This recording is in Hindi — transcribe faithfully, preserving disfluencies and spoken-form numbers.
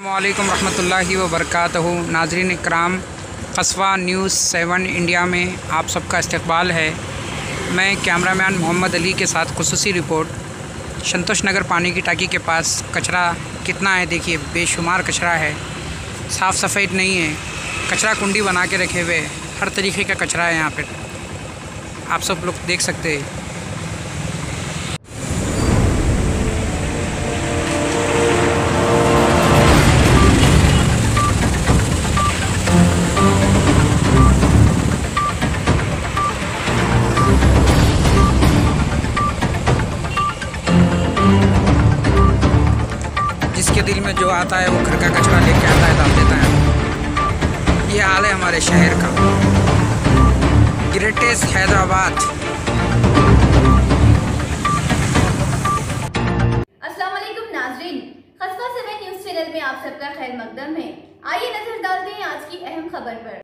अस्सलामुअलैकुम रहमतुल्लाहि व बरकातहू। नाज़रीन इकराम, कस्बा न्यूज़ सेवन इंडिया में आप सबका इस्तकबाल है। मैं कैमरामैन मोहम्मद अली के साथ खुसूसी रिपोर्ट। संतोष नगर पानी की टाकी के पास कचरा कितना है देखिए, बेशुमार कचरा है, साफ़ सफाई नहीं है, कचरा कुंडी बना के रखे हुए, हर तरीके का कचरा है यहाँ पर, आप सब लोग देख सकते हैं। जिसके दिल में जो आता है वो घर का कचरा लेके आता है, डाल देता है। ये हाल है हमारे शहर का। ग्रेटेस्ट हैदराबाद। अस्सलाम वालेकुम नाज़रीन, कस्बा सेवन न्यूज़ चैनल में आप सबका खैर मकदम है। आइए नजर डालते हैं आज की अहम खबर पर।